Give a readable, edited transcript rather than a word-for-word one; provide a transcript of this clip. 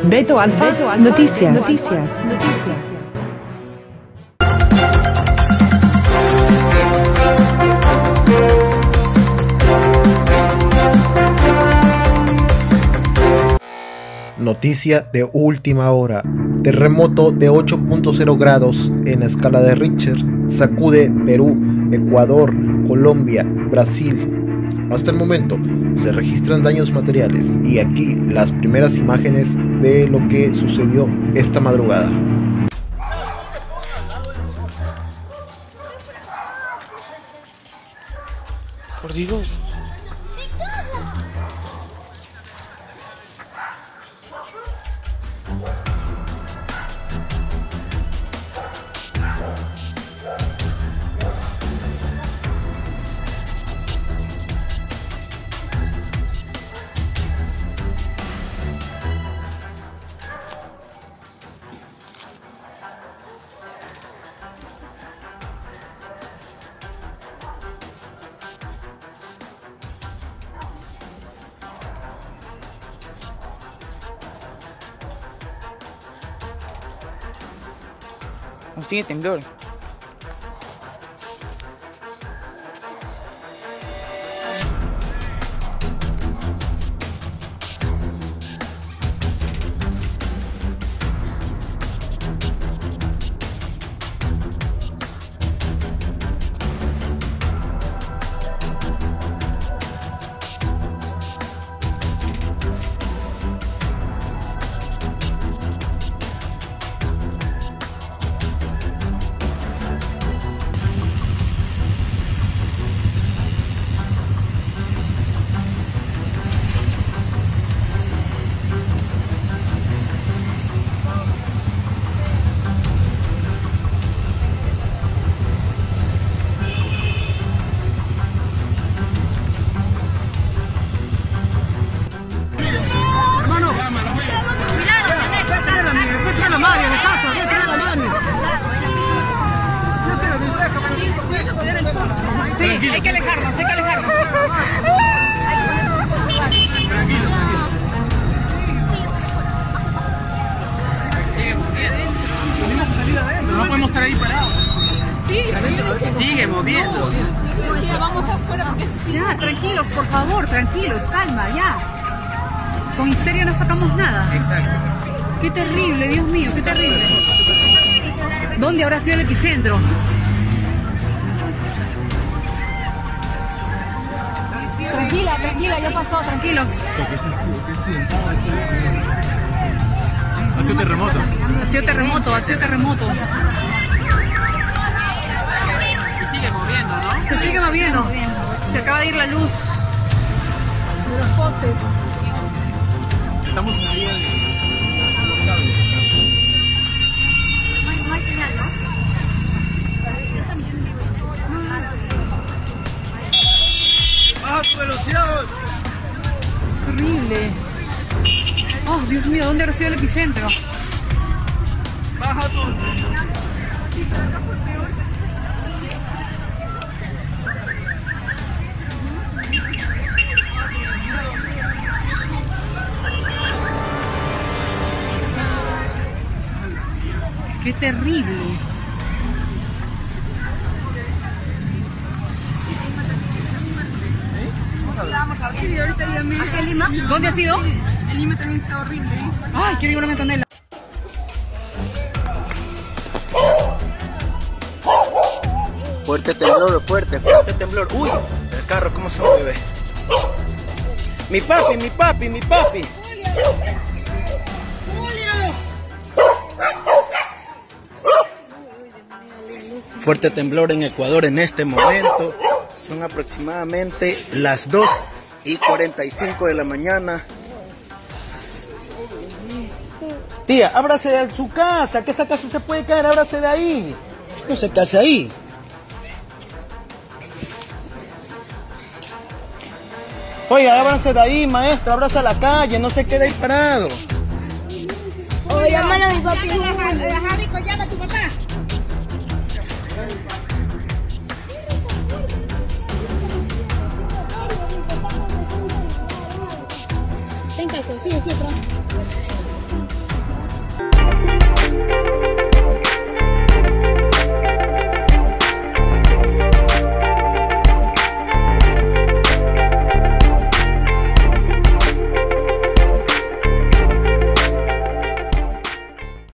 Beto Alfa, Noticias. Noticia de última hora. Terremoto de 8.0 grados en la escala de Richter sacude Perú, Ecuador, Colombia, Brasil. Hasta el momento se registran daños materiales y aquí las primeras imágenes de lo que sucedió esta madrugada. Por Dios. Sigue temblor. Sí, hay que alejarnos, hay que alejarnos. Tranquilo. No podemos estar ahí parados. Sí, sigue moviendo. Vamos afuera porque ya, tranquilos, por favor, tranquilos, calma, ya. Con histeria no sacamos nada. Exacto. Qué terrible, Dios mío, qué terrible. ¿Dónde habrá sido el epicentro? Tranquila, ya pasó, tranquilos. Ha sido terremoto. Ha sido terremoto. Se sigue moviendo, ¿no? Se sigue moviendo. Se acaba de ir la luz de los postes. Estamos en la vía de los cables. No hay señal, ¿no? ¡Baja tu velocidad! Horrible. Oh, Dios mío, ¿dónde recibe el epicentro? Baja tu. ¡Qué terrible! Sí, ahorita llamé. ¿Hacia Lima? ¿Dónde ha sido? En Lima también está horrible. Ay, quiero ir a una tonela. Fuerte temblor. Uy, el carro, ¿cómo se mueve? Mi papi. Fuerte temblor en Ecuador en este momento. Son aproximadamente las 2:45 de la mañana. Tía, ábrase de su casa, que esa casa se puede caer, ábrase de ahí. No se case ahí. Oiga, ábranse de ahí, maestro, ábrase a la calle, no se quede ahí parado. Oye, llámalo a mi papi. Javico, llama a tu papá. Ten calzoncillos, sí, atrás.